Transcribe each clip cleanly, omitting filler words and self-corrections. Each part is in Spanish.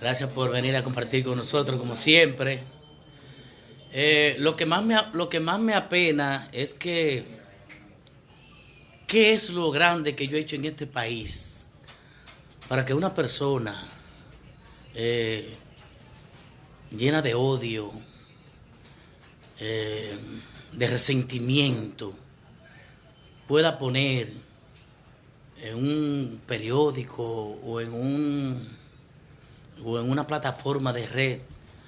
Gracias por venir a compartir con nosotros, como siempre. Lo que más me apena es que ¿qué es lo grande que yo he hecho en este país para que una persona llena de odio, de resentimiento, pueda poner en un periódico o en una plataforma de red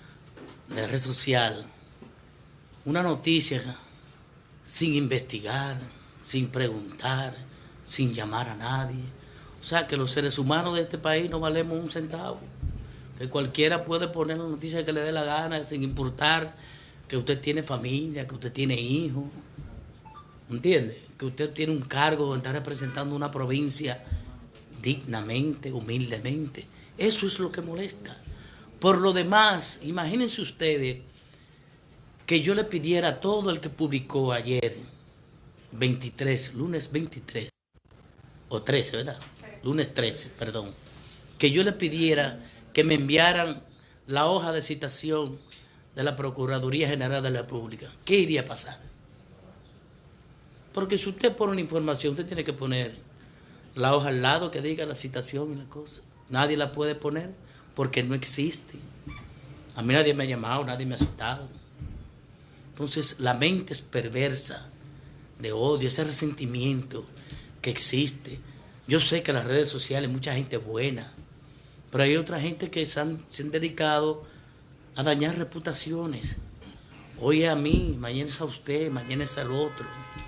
social una noticia sin investigar, sin preguntar, sin llamar a nadie? O sea, que los seres humanos de este país no valemos un centavo, que cualquiera puede poner la noticia que le dé la gana sin importar que usted tiene familia, que usted tiene hijos, ¿entiende? Que usted tiene un cargo, está representando una provincia dignamente, humildemente. Eso es lo que molesta. Por lo demás, imagínense ustedes que yo le pidiera a todo el que publicó ayer, lunes 23, o 13, ¿verdad? Lunes 13, perdón, que yo le pidiera que me enviaran la hoja de citación de la Procuraduría General de la República. ¿Qué iría a pasar? Porque si usted pone una información, usted tiene que poner la hoja al lado que diga la citación y la cosa. Nadie la puede poner porque no existe. A mí nadie me ha llamado, nadie me ha citado. Entonces la mente es perversa de odio, ese resentimiento que existe. Yo sé que en las redes sociales hay mucha gente buena, pero hay otra gente que se han dedicado a dañar reputaciones. Hoy es a mí, mañana es a usted, mañana es al otro.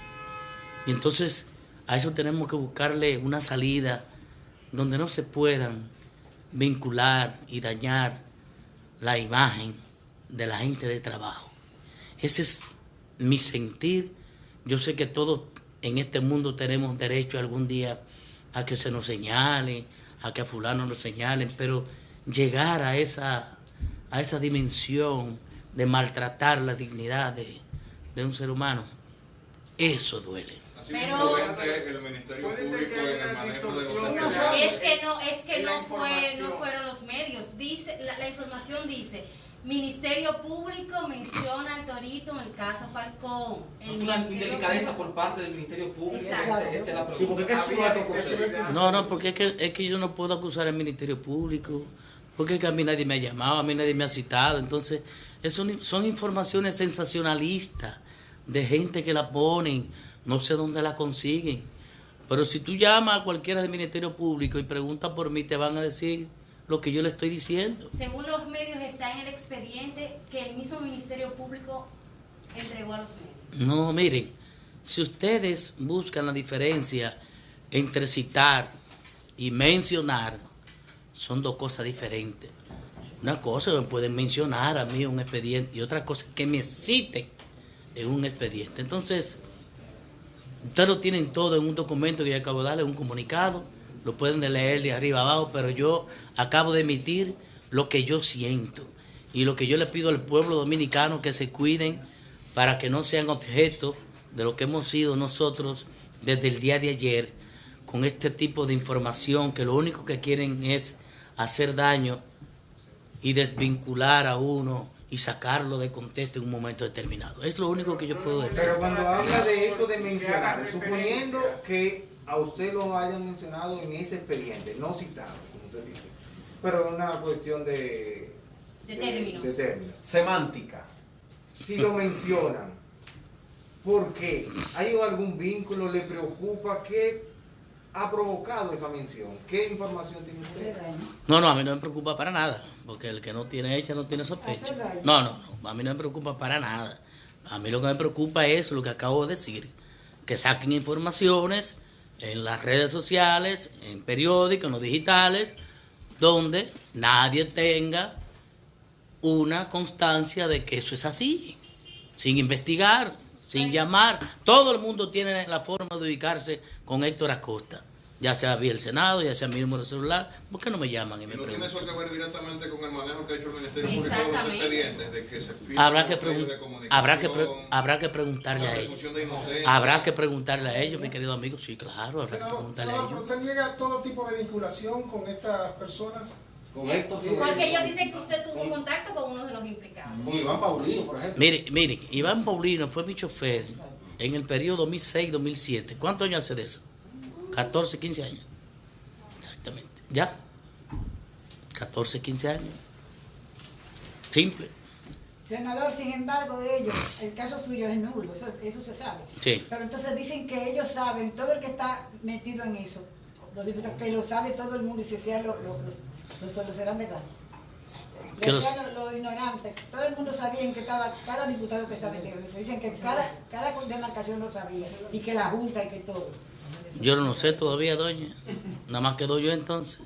Y entonces a eso tenemos que buscarle una salida donde no se puedan vincular y dañar la imagen de la gente de trabajo. Ese es mi sentir. Yo sé que todos en este mundo tenemos derecho algún día a que se nos señale, a que a fulano nos señalen, pero llegar a esa dimensión de maltratar la dignidad de un ser humano, eso duele. Pero el Ministerio Público en el manejo de los es que no fueron los medios. Dice la información dice: Ministerio Público menciona al Torito en el caso Falcón. Es una indelicadeza por parte del Ministerio Público. Exacto. Porque es que yo no puedo acusar al Ministerio Público, porque es que a mí nadie me ha llamado, a mí nadie me ha citado. Entonces, son informaciones sensacionalistas de gente que la ponen, no sé dónde la consiguen. Pero si tú llamas a cualquiera del Ministerio Público y preguntas por mí, te van a decir lo que yo le estoy diciendo. Según los medios está en el expediente que el mismo Ministerio Público entregó a los medios. No, miren, si ustedes buscan la diferencia entre citar y mencionar, son dos cosas diferentes. Una cosa me pueden mencionar a mí un expediente y otra cosa que me citen en un expediente. Entonces, ustedes lo tienen todo en un documento que yo acabo de darle, un comunicado. Lo pueden leer de arriba abajo, pero yo acabo de emitir lo que yo siento y lo que yo le pido al pueblo dominicano, que se cuiden para que no sean objeto de lo que hemos sido nosotros desde el día de ayer, con este tipo de información que lo único que quieren es hacer daño y desvincular a uno y sacarlo de contexto en un momento determinado. Es lo único que yo puedo decir. Pero cuando habla de eso de mencionar, suponiendo que a usted lo hayan mencionado en ese expediente, no citado, como usted dice, pero es una cuestión de términos. De términos. Semántica. Si lo mencionan, ¿por qué? ¿Hay algún vínculo? ¿Le preocupa? ¿Qué ha provocado esa mención? ¿Qué información tiene usted? No, a mí no me preocupa para nada, porque el que no tiene hecha no tiene sospecha. No, a mí no me preocupa para nada. A mí lo que me preocupa es lo que acabo de decir, que saquen informaciones en las redes sociales, en periódicos, en los digitales, donde nadie tenga una constancia de que eso es así, sin investigar, sin llamar. Todo el mundo tiene la forma de ubicarse con Héctor Acosta, ya sea vía el Senado, ya sea mi número de celular. ¿Por qué no me llaman y me preguntan? ¿No tiene eso que ver directamente con el manejo que ha hecho el Ministerio Público de los expedientes? De que se habrá que preguntarle a ellos. Habrá que preguntarle a ellos, mi querido amigo. Sí, claro, habrá que preguntarle a ellos. ¿Usted niega todo tipo de vinculación con estas personas? Con Héctor Porque ellos dicen que usted tuvo contacto con uno de los implicados. Con Iván Paulino, por ejemplo. Mire, Iván Paulino fue mi chofer en el periodo 2006-2007. ¿Cuántos años hace de eso? 14, 15 años. Exactamente. ¿Ya? 14, 15 años. Simple. Senador, sin embargo, de ellos, el caso suyo es nulo, eso se sabe. Sí. Pero entonces dicen que ellos saben, todo el que está metido en eso, los diputados, que lo sabe todo el mundo y si sea lo serán verdad. Que Los ignorantes, todo el mundo sabía en que estaba, cada diputado que estaba metido en eso. Dicen que cada demarcación lo sabía y que la Junta y que todo. Yo no sé todavía, doña. Nada más quedo yo entonces.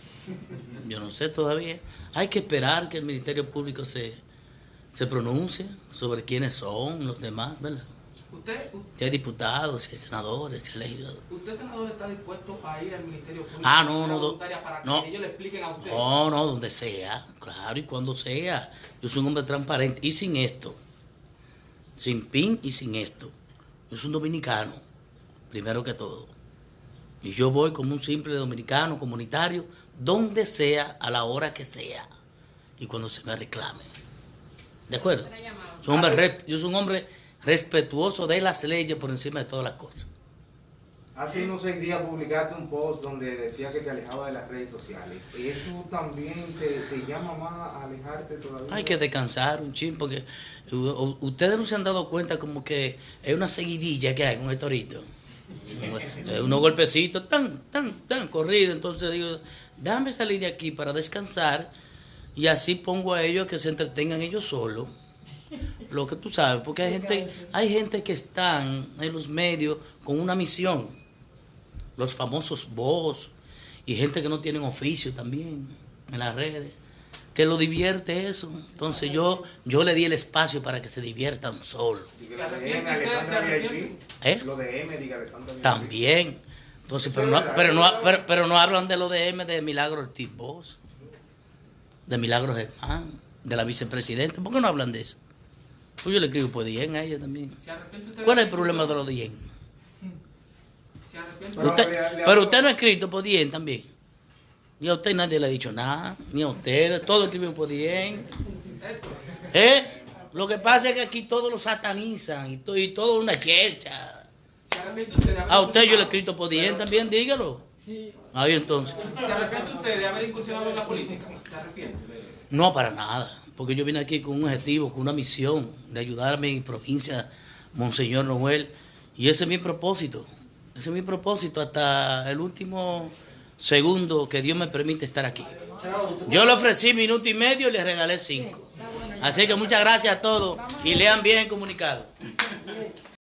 Yo no sé todavía. Hay que esperar que el Ministerio Público se pronuncie sobre quiénes son los demás, ¿verdad? Si hay diputados, si hay senadores, si hay legisladores. ¿Usted, senador, está dispuesto a ir al Ministerio Público No, para que no. ellos le expliquen a usted? No, donde sea, claro, y cuando sea. Yo soy un hombre transparente y sin esto, sin PIN y sin esto. Yo soy un dominicano, primero que todo. Y yo voy como un simple dominicano, comunitario, donde sea, a la hora que sea, y cuando se me reclame. ¿De acuerdo? Yo soy un hombre respetuoso de las leyes por encima de todas las cosas. Hace unos 6 días publicaste un post donde decía que te alejaba de las redes sociales. ¿Eso también te llama más a alejarte todavía? Hay que descansar un chin, porque ustedes no se han dado cuenta como que es una seguidilla que hay con el torito. Unos golpecitos tan corridos. Entonces digo, déjame salir de aquí para descansar y así pongo a ellos que se entretengan ellos solos. Lo que tú sabes, porque hay gente que están en los medios con una misión, los famosos boss y gente que no tienen oficio también en las redes, que lo divierte eso. Entonces yo le di el espacio para que se diviertan solos. ¿Se arrepiente usted? ¿Se arrepiente? Lo de M, diga Alessandra. También. Entonces, pero no hablan de lo de M, de Milagro Ortiz Bosch, de Milagro Germán, de la vicepresidenta. ¿Por qué no hablan de eso? Pues yo le escribo por Dien a ella también. ¿Cuál es el problema de los Dien? Pero usted no ha escrito por Dien también. Y a usted nadie le ha dicho nada, ni a ustedes, todos escriben por Dien. Lo que pasa es que aquí todos lo satanizan y todo es una chercha. A usted yo le he escrito por Dien también, dígalo. Ahí entonces. ¿Se arrepiente usted de haber incursionado en la política? ¿Se arrepiente? No, para nada. Porque yo vine aquí con un objetivo, con una misión de ayudar a mi provincia, Monseñor Noel. Y ese es mi propósito. Ese es mi propósito hasta el último segundo que Dios me permite estar aquí. Yo le ofrecí 1 minuto y medio y le regalé 5. Así que muchas gracias a todos y lean bien el comunicado.